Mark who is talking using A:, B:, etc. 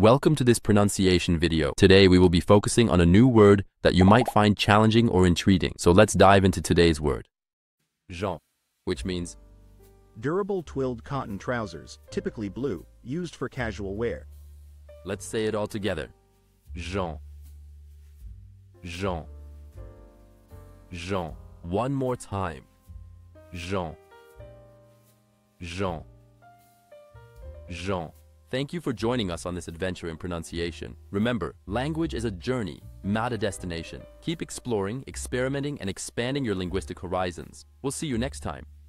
A: Welcome to this pronunciation video. Today we will be focusing on a new word that you might find challenging or intriguing. So let's dive into today's word. Jean, which means
B: durable twilled cotton trousers, typically blue, used for casual wear.
A: Let's say it all together. Jean. Jean. Jean. One more time. Jean. Jean. Jean. Thank you for joining us on this adventure in pronunciation. Remember, language is a journey, not a destination. Keep exploring, experimenting, and expanding your linguistic horizons. We'll see you next time.